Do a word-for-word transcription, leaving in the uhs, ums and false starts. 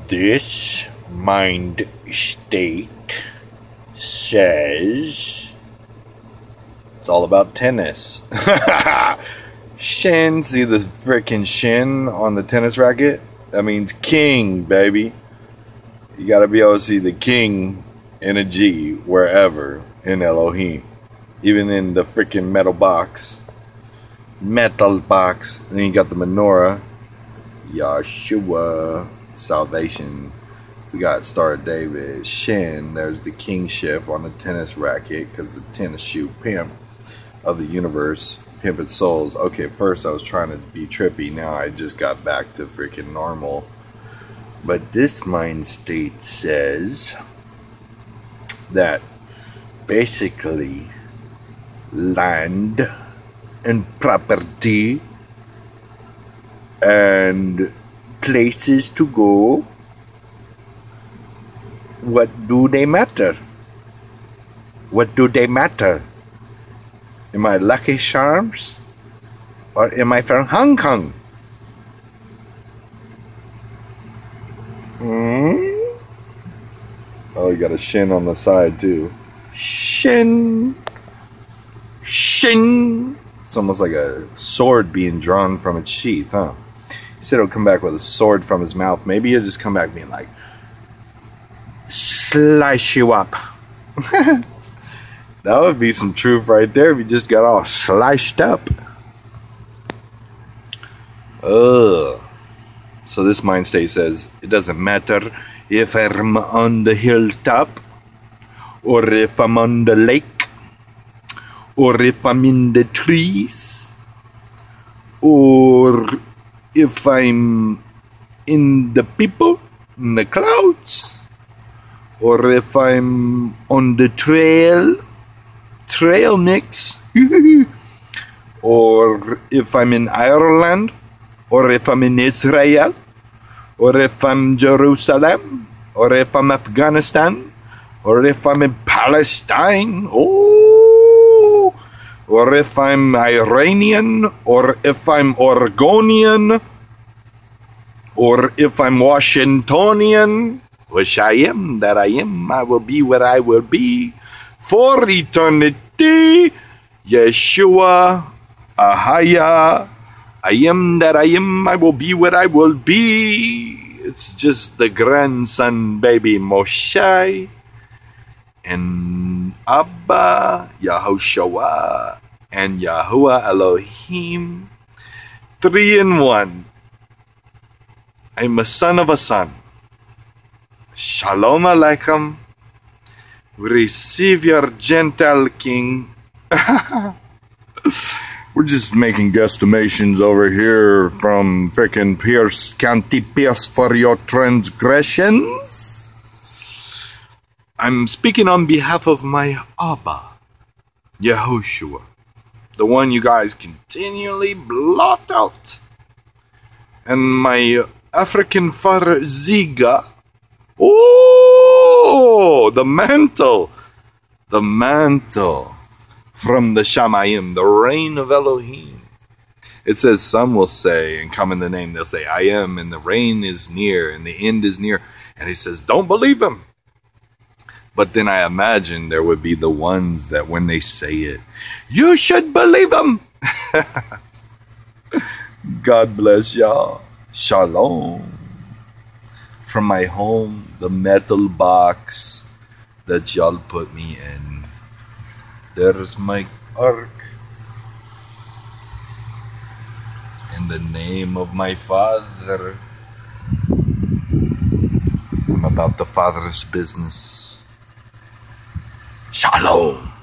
This mind state says it's all about tennis. Shin, see the freaking shin on the tennis racket? That means king, baby. You gotta be able to see the king in a G wherever in Elohim. Even in the freaking metal box. Metal box. And then you got the menorah. Yeshua. Salvation. We got Star of David. Shin. There's the kingship on the tennis racket. Because the tennis shoe pimp of the universe. Pimpin' souls. Okay, first I was trying to be trippy. Now I just got back to freaking normal. But this mind state says that basically land and property and places to go, what do they matter? What do they matter? Am I Lucky Charms? Or am I from Hong Kong? Hmm? Oh, you got a shin on the side too. Shin. Shin. It's almost like a sword being drawn from its sheath, huh? He said he'll come back with a sword from his mouth. Maybe he'll just come back being like, slice you up. That would be some truth right there if you just got all sliced up. Ugh. So this mind state says, it doesn't matter if I'm on the hilltop, or if I'm on the lake, or if I'm in the trees, or if I'm in the people, in the clouds, or if I'm on the trail, trail mix, or if I'm in Ireland, or if I'm in Israel, or if I'm Jerusalem, or if I'm Afghanistan, or if I'm in Palestine, oh, or if I'm Iranian, or if I'm Oregonian, or if I'm Washingtonian, which I am, that I am, I will be what I will be for eternity. Yeshua, Ahaya, I am that I am, I will be what I will be. It's just the grandson, baby Moshe, and Abba, Yahushua, and Yahuwah Elohim. Three in one. I'm a son of a son. Shalom Aleichem. Receive your Gentile king. We're just making guesstimations over here from frickin' Pierce County, Pierce for your transgressions. I'm speaking on behalf of my Abba, Yahushua, the one you guys continually blot out, and my African father Ziga. Oh, the mantle, the mantle. From the Shamayim, the reign of Elohim. It says some will say, and come in the name, they'll say, I am, and the reign is near, and the end is near. And he says, don't believe him. But then I imagine there would be the ones that when they say it, you should believe him. God bless y'all. Shalom. From my home, the metal box that y'all put me in. There's my ark. In the name of my Father. I'm about the Father's business. Shalom.